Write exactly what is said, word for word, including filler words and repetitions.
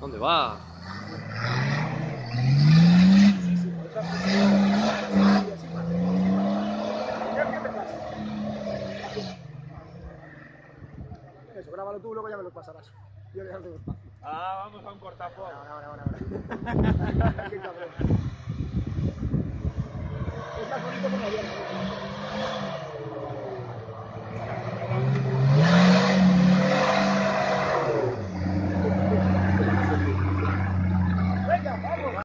¿Dónde va? Eso, grábalo tú, luego ya me lo pasarás. Yo ya no tengo espacio. Ah, vamos a un cortafuegos. Ahora, ahora, ahora, ahora. Qué cabrón. Es más bonito como ayer, ¿no?